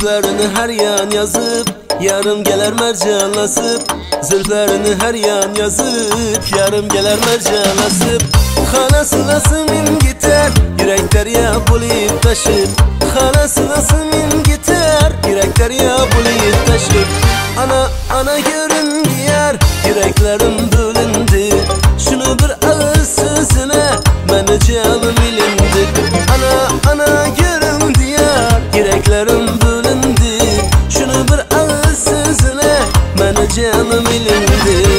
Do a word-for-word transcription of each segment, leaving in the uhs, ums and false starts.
Sözlerini her yan yazıp yarım gelir mercanlasıp, zülflerini her yan yazıp yarım gelir mercanlasıp. Xanasına sımın gitar, yürekler ya bulayıp taşıp. Xanasına sımın gitar, yürekler ya bulayıp taşıp. Ana ana görün diyar, yüreklerim bölündü. Şunu bir ağız sözüne, bana canım ilindi. Ana ana görün diyar, yüreklerim bölündü. Şunu bir ağız sözüne, bana canım ilindi.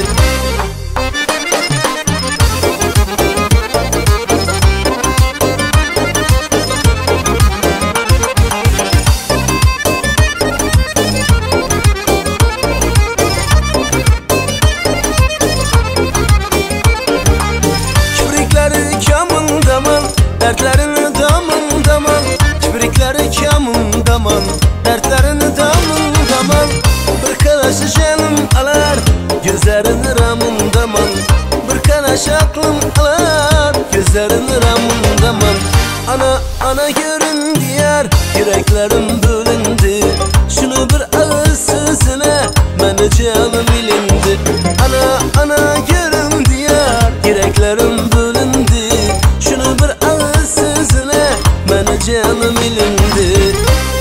Dertlerini damın daman, kibrikleri kamın daman. Dertlerini damın daman, bir kalaşı canım alar, gözlerini ramın daman. Bir kalaşı aklım alar, gözlerini ramın daman. Ana ana görün diyar, yüreklerim bölündü. Şunu bir ağız sözüne, bana canım ilindi. Ana ana görün diyar, yüreklerim bölündü. Şunu bir ağız sözüne, bana canım ilindi.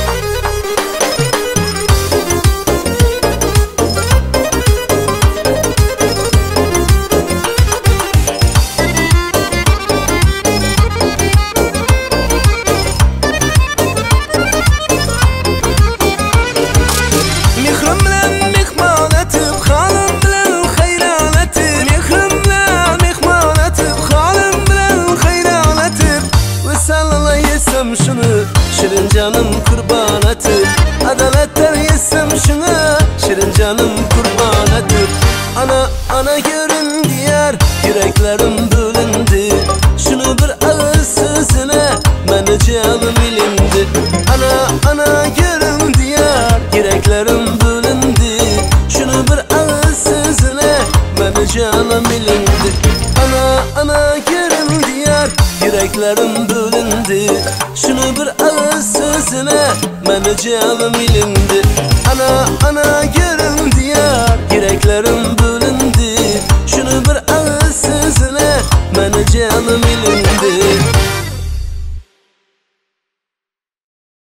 Mihrim bilen mihman etip, halim bilen hayran etip. Mihrim bilen mihman etip, halim bilen hayran etip. Vesalala yesem şunu, şirin canım kurban etip. Adaletler yesem şunu, şirin canım kurban etip. Ana ana görün diyar, yüreklerim bölündü. Şunu bir ağız sözüne, bana canım ilindi. Ana ana görün diyar, yüreklerim bölündü. Şunu bir ağız sözüne, bana canım ilindi. Ana ana görün diyar, yüreklerim bölündü. Şunu bir ağız sözüne, bana canım ilindi. Ana ana görün diyar, yüreklerim bölündü. Şunu bir ağız sözüne, bana canım ilindi.